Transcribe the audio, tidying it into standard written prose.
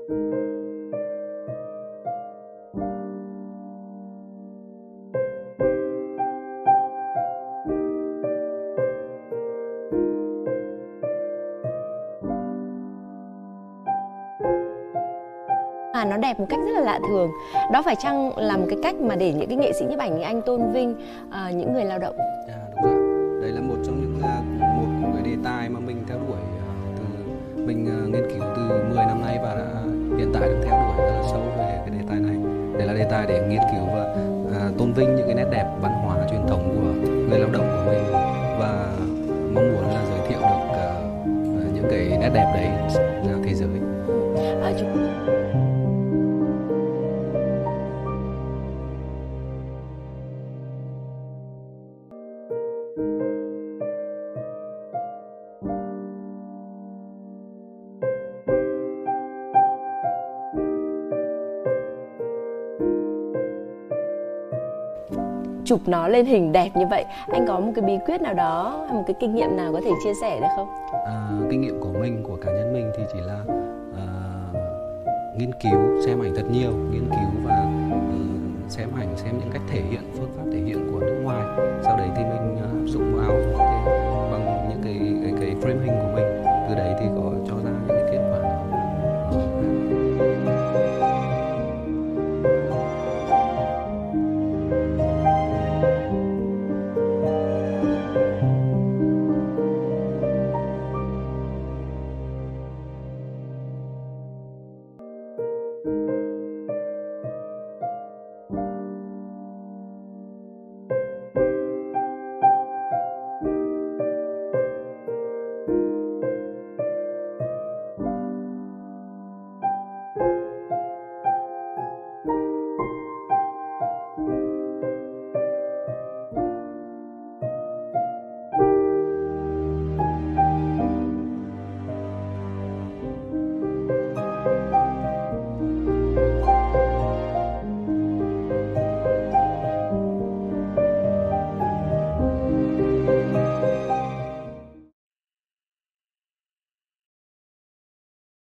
Nó đẹp một cách rất là lạ thường. Đó phải chăng là một cái cách mà để những cái nghệ sĩ nhiếp ảnh như anh tôn vinh những người lao động? Đúng rồi. Đấy là một trong những một cái đề tài mà mình theo đuổi mình nghiên cứu từ 10 năm nay và hiện tại đang theo đuổi rất là sâu về cái đề tài này. Đây là đề tài để nghiên cứu và tôn vinh những cái nét đẹp văn hóa truyền thống của người lao động của mình, và mong muốn là giới thiệu được những cái nét đẹp đấy ra thế giới. Chụp nó lên hình đẹp như vậy, anh có một cái bí quyết nào đó hay một cái kinh nghiệm nào có thể chia sẻ được không? Kinh nghiệm của mình, của cá nhân mình thì chỉ là nghiên cứu, xem ảnh thật nhiều, nghiên cứu và xem ảnh, xem những cách thể hiện, phương pháp thể hiện của nước ngoài. Sau đấy thì mình áp dụng vào bằng những cái frame hình của mình. Từ đấy thì có cho ra những cái kết quả. Thank you.